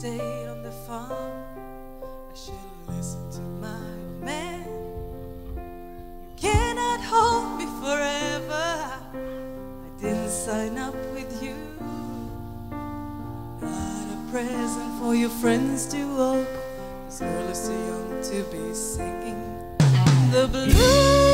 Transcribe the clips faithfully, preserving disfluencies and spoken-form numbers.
stayed on the farm. I should listen to my old man. You cannot hold me forever. I didn't sign up with you. Not a present for your friends to open. This girl is too young to be singing the blues.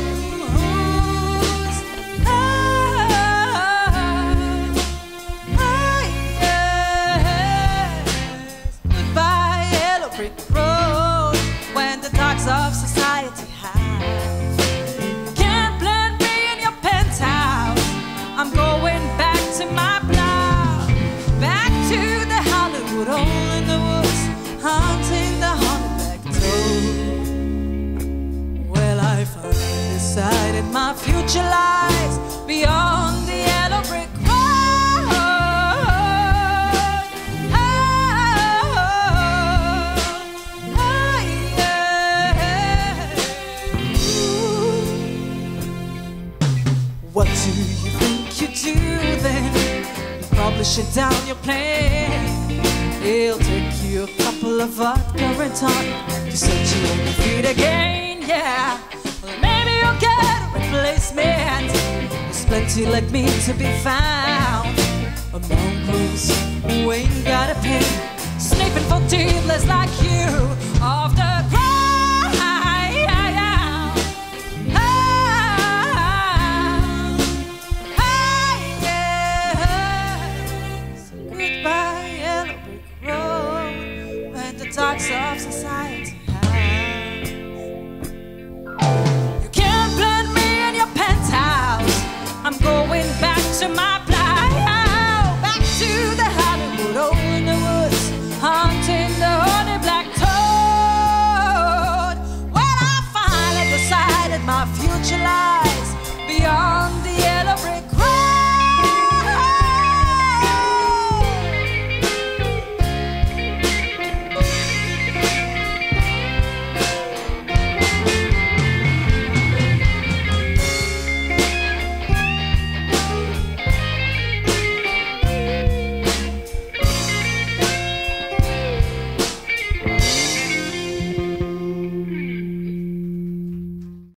Of society high. Can't blend me in your penthouse. I'm going back to my block, back to the Hollywood hole in the woods, hunting the humpback toad. Well, I finally decided my future lies beyond the yellow brick road. What do you think you do then? You probably shut down your plan. It'll take you a couple of vodka and tonic to set you on your feet again, yeah. Well, maybe you'll get a replacement. There's plenty like me to be found among those who ain't got a penny, sniffing for dealers like you off the ground. Talks of society has. You can't blend me in your penthouse. I'm going back to my place.